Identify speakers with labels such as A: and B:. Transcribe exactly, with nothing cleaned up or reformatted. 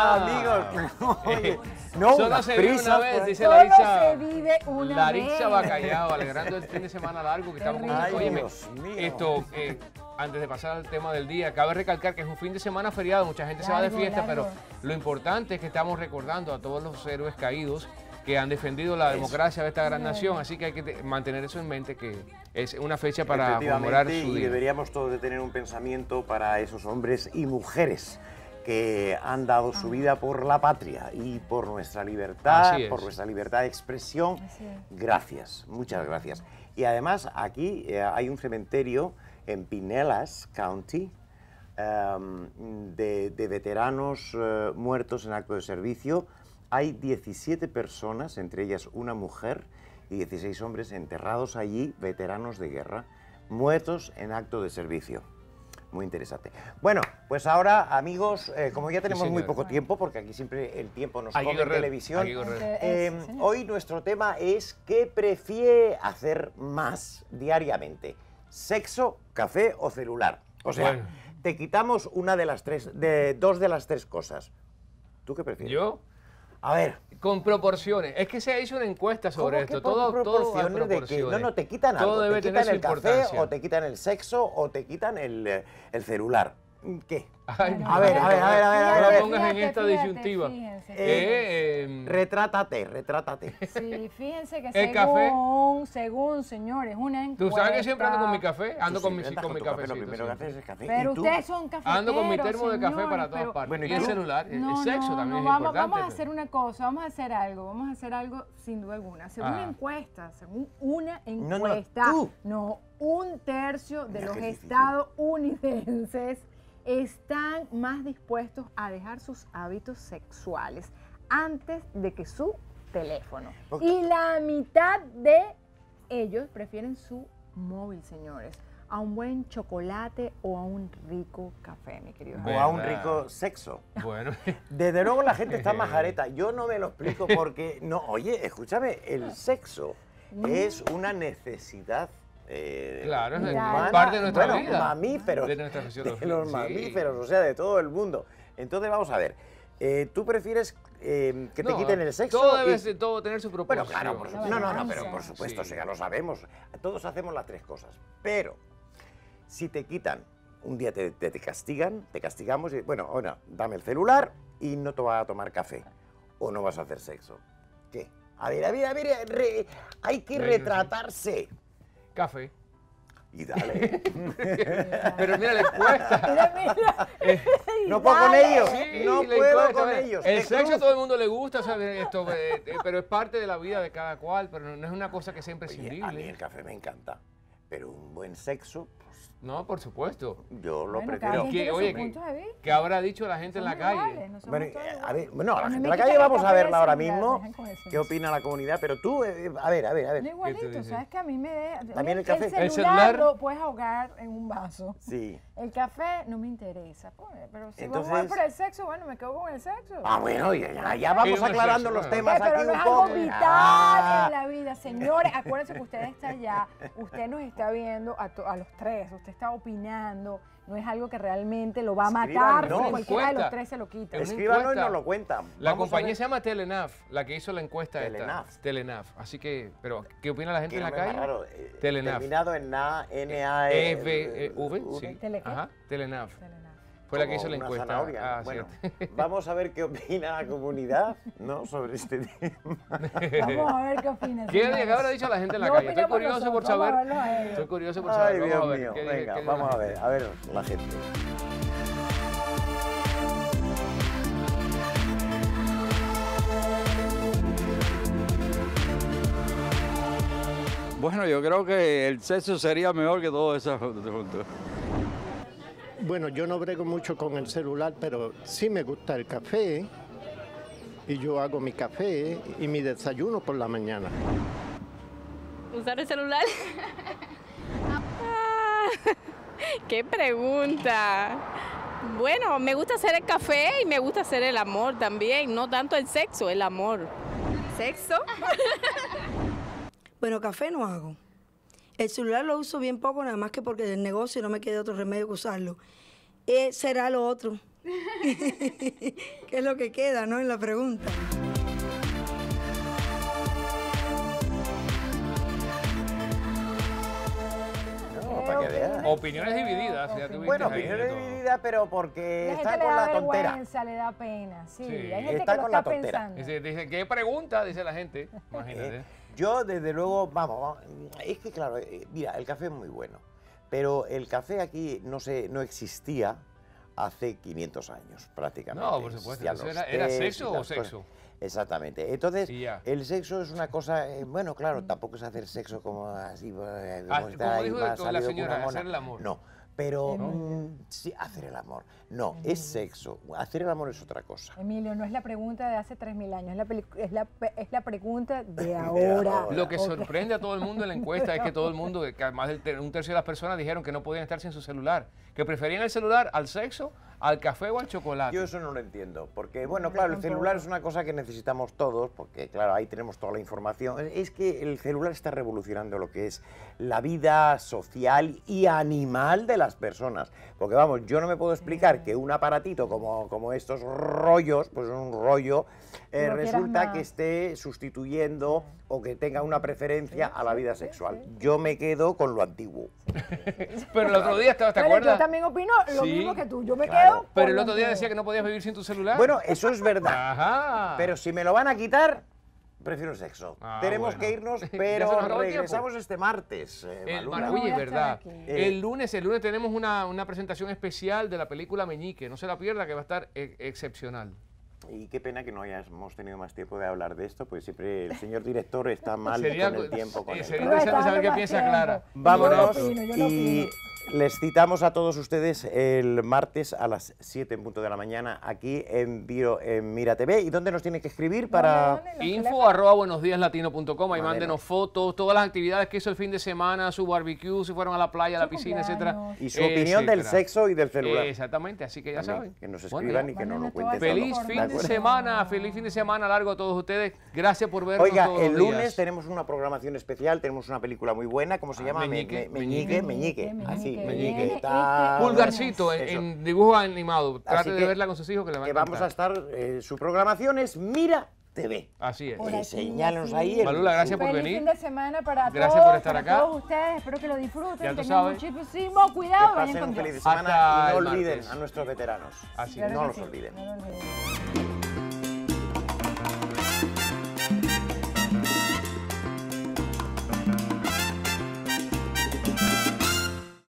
A: Ah, amigos. Oye, no,
B: solo se vive una vez,
A: pues.
B: dice
C: Solo
B: Laritza.
C: se vive una
B: Laritza
C: vez.
B: Bacallao, alegrando el fin de semana largo que estamos con
A: Ay,
B: Óyeme,
A: Dios mío.
B: esto, eh, antes de pasar al tema del día, cabe recalcar que es un fin de semana feriado, mucha gente se va de
C: Largo,
B: fiesta,
C: largo.
B: pero lo importante es que estamos recordando a todos los héroes caídos que han defendido la democracia de esta gran nación, así que hay que te- mantener eso en mente, que es una fecha para conmemorar
A: Efectivamente,
B: su
A: y
B: día.
A: deberíamos todos de tener un pensamiento para esos hombres y mujeres que han dado su vida por la patria y por nuestra libertad,
B: Así es.
A: por nuestra libertad de expresión.
C: Así es.
A: Gracias, muchas gracias. Y además aquí eh, hay un cementerio en Pinellas County um, de, de veteranos eh, muertos en acto de servicio. Hay diecisiete personas, entre ellas una mujer y dieciséis hombres enterrados allí, veteranos de guerra, muertos en acto de servicio. Muy interesante. Bueno, pues ahora, amigos, eh, como ya tenemos muy
B: señor.
A: poco tiempo, porque aquí siempre el tiempo nos
B: Hay que
A: come en
B: correr,
A: televisión,
B: hay que correr.
A: eh,
C: Eso, señor.
A: hoy nuestro tema es ¿qué prefiere hacer más diariamente? ¿Sexo, café o celular? O sea,
B: Bueno.
A: te quitamos una de las tres, de dos de las tres cosas. ¿Tú qué prefieres?
B: Yo,
A: A ver.
B: con proporciones. Es que se hizo una encuesta sobre
A: ¿Cómo
B: esto.
A: que por
B: Todo, todo a
A: proporciones de que
B: proporciones.
A: no, no, te quitan algo,
B: Todo debe
A: te
B: tener
A: quitan
B: su
A: el café
B: importancia.
A: o te quitan el sexo o te quitan el, eh, el celular. ¿Qué?
B: Ay,
C: Bueno,
A: A ver, a ver, a ver, a ver, a
B: No
A: ver,
B: la
A: a ver.
B: pongas en
C: Fíjate,
B: esta
C: fíjate,
B: disyuntiva.
C: fíjense.
B: Eh, em,
A: Retrátate, retrátate.
C: Sí, fíjense que
B: El
C: según,
B: café.
C: según, señores, una
B: Tú
C: encuesta...
B: sabes que siempre ando con mi café, ando
A: Tú
B: con mi,
A: siempre andas
B: con mi
A: tu café,
B: cafecito.
A: Lo primero que
B: siempre.
A: haces es café.
C: Pero
A: ¿Y tú?
C: ustedes son cafeteros,
B: Ando con mi termo de café
C: señores,
B: para todas
C: pero-
B: partes.
A: Bueno, ¿y
B: y el
A: tú?
B: celular, el-
C: No,
B: el sexo
C: no,
B: también
C: no,
B: es
C: vamos,
B: importante.
C: vamos a
B: pero-
C: hacer una cosa, vamos a hacer algo, vamos a hacer algo sin duda alguna. Según
B: Ah.
C: una encuesta, según una
A: no,
C: encuesta,
A: tú.
C: no, un tercio de
A: Mira
C: los
A: qué difícil.
C: estadounidenses están más dispuestos a dejar sus hábitos sexuales antes de que su teléfono.
A: Ok.
C: Y la mitad de ellos prefieren su móvil, señores, a un buen chocolate o a un rico café, mi querido.
A: O a un
B: ¿Verdad?
A: rico sexo.
B: Bueno,
A: Desde luego la gente está majareta. Yo no me lo explico porque, no, oye, escúchame, el sexo es una necesidad. eh,
B: claro, es
C: Vital.
B: parte de nuestra
A: bueno,
B: vida.
A: mamíferos,
B: De nuestra
A: de
B: fisiología,
A: los
B: sí.
A: mamíferos, o sea, de todo el mundo. Entonces vamos a ver, eh, ¿tú prefieres eh, que te
B: No,
A: quiten el sexo?
B: Todo debe
A: y-
B: ser- todo tener su
A: Bueno,
B: proporción.
A: claro, por
C: La
A: supuesto. No, no, no,
C: balanza.
A: pero por supuesto,
B: Sí.
A: sí, ya lo sabemos. Todos hacemos las tres cosas. Pero si te quitan, un día te, te- te castigan, te castigamos y, bueno, ahora dame el celular y no te vas a tomar café. O no vas a hacer sexo. ¿Qué? A ver, a ver, a ver, re- hay que
B: Bueno, sí.
A: retratarse.
B: Café.
A: Y dale.
B: Pero mira, le cuesta.
C: Mira, mira.
A: No puedo con ellos.
B: Sí,
A: no
B: le
A: puedo
B: cuesta,
A: con
B: ¿ves?
A: ellos.
B: El
A: Qué
B: sexo a
A: cruz.
B: todo el mundo le gusta, ¿sabes? Esto, eh, eh, pero es parte de la vida de cada cual, pero no, no es una cosa que sea
A: Oye, a mí
B: imprescindible.
A: el café me encanta. Pero un buen sexo, pues
B: No, por supuesto.
A: yo lo
C: Bueno, cada
A: prefiero.
C: quien
B: ¿Qué-
C: tiene su
B: oye,
C: punto de vista.
B: ¿Qué habrá dicho la gente en la
C: Somos
B: calle?
C: iguales, no somos
A: Bueno,
C: todos
A: eh, a
C: iguales.
A: ver, bueno, la
C: A mí
A: gente
C: me
A: en la
C: quitan
A: calle
C: el
A: vamos a
C: café
A: verla ahora
C: celular,
A: mismo.
C: dejen con eso.
A: ¿Qué opina la comunidad? Pero tú, eh, a ver, a ver, a ver.
C: No igualito,
B: dice?
C: ¿sabes que a mí me deja...
A: También el café.
C: El celular,
B: El celular.
C: lo puedes ahogar en un vaso.
A: Sí.
C: El café no me interesa, pues, pero si vamos a
A: Entonces-
C: ver por el sexo, bueno, me quedo con el sexo.
A: Ah, bueno, ya, ya, ya
B: Sí,
A: vamos
B: un
A: aclarando
B: sexo,
A: los
B: bueno.
A: temas
C: Eh, pero
A: aquí
C: no
A: un
C: es
A: poco.
C: algo vital
A: Ah.
C: en la vida. Señores, acuérdense que usted está allá, usted nos está viendo a, to- a los tres, usted está opinando, no es algo que realmente lo va a matar
A: Escriban,
C: si
A: no.
C: cualquiera de los
B: Encuesta.
C: tres se lo quita.
B: Es una
A: Escríbanlo y
B: encuesta.
A: nos lo cuentan.
B: La
A: Vamos a
B: compañía
A: ver.
B: se llama Telenaf, la que hizo la encuesta
A: Telenaf.
B: esta. Telenaf. Así que, pero, ¿qué opina la gente
A: Qué
B: en la
A: nombre más
B: calle?
A: raro, eh,
B: Telenaf.
A: Terminado en na, N, A,
B: E,
A: E,
B: V, E, V, sí.
C: ¿Tele qué?
B: Ajá, Telenaf.
C: Telenaf.
B: Fue la que
A: como
B: hizo la
A: una
B: encuesta.
A: zanahoria.
B: Ah,
A: Bueno,
B: cierto.
A: vamos a ver qué opina la comunidad, ¿no? Sobre este tema.
C: Vamos a ver qué opinan.
B: ¿Qué,
C: señores.
B: ¿Qué habrá dicho la gente en la
C: No
B: calle? Estoy
C: opinamos
B: curioso por
C: nosotros, vamos a
B: saber.
C: verlos a ellos.
B: Estoy curioso por
A: Ay,
B: saber. Vamos
A: Dios
B: a ver.
A: mío.
B: ¿qué dice-
A: Venga,
B: qué dice la
A: vamos a
B: gente?
A: ver, a ver la gente.
D: Bueno, yo creo que el sexo sería mejor que todo eso juntos.
E: Bueno, yo no brego mucho con el celular, pero sí me gusta el café. Y yo hago mi café y mi desayuno por la mañana.
F: ¿Usar el celular? Ah, ¡qué pregunta! Bueno, me gusta hacer el café y me gusta hacer el amor también, no tanto el sexo, el amor.
G: ¿Sexo? Bueno, café no hago. El celular lo uso bien poco, nada más que porque del negocio no me queda otro remedio que usarlo. Eh, será lo otro, ¿Qué es lo que queda, no? En la pregunta.
A: No, para que veas.
B: Opiniones divididas. Ya tuviste
A: Bueno,
B: ahí de
A: opiniones
B: todo.
A: divididas, pero porque
C: La
A: está
C: gente le
A: con
C: da
A: la tontera.
C: vergüenza, le da pena. Sí,
B: Sí.
C: hay gente
A: Está
C: que lo
A: con la
C: está
A: tontera.
C: pensando.
B: Dice, dice, ¿qué pregunta? Dice la gente. Imagínate.
A: Eh, yo, desde luego, vamos, vamos, es que claro, eh, mira, el café es muy bueno, pero el café aquí no sé, no existía hace quinientos años prácticamente.
B: No, por supuesto.
A: Ya
B: ¿Eso
A: los
B: era- era
A: tés y
B: sexo o
A: las
B: sexo?
A: cosas. Exactamente. Entonces,
B: Y ya.
A: el sexo es una cosa, eh, bueno, claro, tampoco es hacer sexo como así, eh,
B: Ah,
A: como estar
B: como
A: ahí
B: dijo
A: más
B: la
A: salido con
B: señora,
A: una mona.
B: hacer el amor.
A: No, pero mm, sí, hacer el amor. No, es sexo. Hacer el amor es otra cosa.
C: Emilio, no es la pregunta de hace tres mil años, es la, peli- es la, pe- es la pregunta de ahora.
A: ahora.
B: Lo que
C: Ok.
B: sorprende a todo el mundo en la encuesta es que todo el mundo, que más de ter- un tercio de las personas dijeron que no podían estar sin su celular, que preferían el celular al sexo, al café o al chocolate.
A: Yo eso no lo entiendo, porque bueno, claro, el celular es una cosa que necesitamos todos, porque claro, ahí tenemos toda la información. Es que el celular está revolucionando lo que es la vida social y animal de las personas. Porque vamos, yo no me puedo explicar que un aparatito como, como estos rollos, pues un rollo, eh,
C: Lo quieras
A: resulta
C: más.
A: que esté sustituyendo o que tenga una preferencia a la vida sexual. Yo me quedo con lo antiguo.
B: Pero el otro día estaba, ¿te
C: Pero
B: acuerdas?
C: yo también opino lo
B: Sí,
C: mismo que tú. Yo me
A: claro.
C: quedo.
B: Pero
C: con
B: el
C: lo
B: otro día
C: antiguo.
B: decía que no podías vivir sin tu celular.
A: Bueno, eso es verdad.
B: Ajá.
A: Pero si me lo van a quitar, prefiero sexo.
B: Ah,
A: Tenemos
B: bueno.
A: que irnos,
B: Ya se
A: pero
B: nos acabó el
A: regresamos este martes. eh,
B: El
A: Maluna.
B: mar-
C: No
B: Oye,
C: voy a
B: verdad.
C: estar aquí.
A: Eh,
B: El lunes, el lunes tenemos una, una presentación especial de la película Meñique. No se la pierda, que va a estar e- excepcional.
A: Y qué pena que no hayamos tenido más tiempo de hablar de esto, pues siempre el señor director está mal
B: Sería-
A: con el tiempo. Con
B: eh,
A: el
B: sería
A: tiempo.
B: interesante saber qué
C: Más
B: piensa
C: tiempo.
B: Clara.
A: Vámonos
C: Yo no opino, yo no
A: y
C: opino.
A: les citamos a todos ustedes el martes a las siete en punto de la mañana aquí en, Viro, en Mira T V. ¿Y dónde nos tienen que escribir para...?
C: ¿Dónde, dónde? Los
B: Info
C: teléfonos.
B: arroba buenosdíaslatino punto com, ahí
A: Mándenos.
B: mándenos fotos, todas las actividades que hizo el fin de semana, su barbecue, si fueron a la playa, a la
C: Su
B: piscina,
C: cumpleaños.
B: etcétera.
A: Y su opinión del
B: etcétera.
A: sexo y del celular.
B: Exactamente, así que ya
A: También,
B: saben.
A: que nos
B: Bueno,
A: escriban
B: ya.
A: y que nos lo
C: Mándenos
A: cuenten
C: todas
A: todo.
B: Feliz
C: ¿De
B: fin de
A: acuerdo?
B: semana, feliz fin de semana largo a todos ustedes. Gracias por vernos
A: Oiga,
B: todos
A: el
B: los
A: lunes
B: días.
A: tenemos una programación especial, tenemos una película muy buena, ¿cómo se
B: Ah,
A: llama? Me-
B: Meñique,
A: me- Meñique,
C: Meñique.
A: Meñique. Así,
C: Meñique.
A: Meñique.
C: Viene
A: Está-
C: este
B: Pulgarcito en,
A: Eso.
B: en dibujo animado.
A: Así
B: Trate de
A: que-
B: verla con sus hijos que le va a
A: Que vamos a
B: encantar.
A: estar, eh, su programación es Mira T V.
B: Así es.
C: Por
A: Eh,
C: aquí,
A: señálenos
C: así.
A: ahí. en
B: Malula, gracias
A: su-
B: por
C: Feliz
B: venir.
C: fin de semana para
B: Gracias
C: todos,
B: por estar
C: para
B: acá.
C: todos ustedes. Espero que lo disfruten.
B: Ya tú
C: tengan
B: sabes.
C: muchísimo
A: Que
C: cuidado. Vayan
A: pasen
C: con
A: un
C: Dios.
A: feliz semana
B: Hasta
A: y no
B: el
A: olviden
B: martes.
A: a nuestros veteranos.
B: Así
C: Claro
A: no
C: que
A: los
C: sí,
A: olviden.
C: no lo olviden.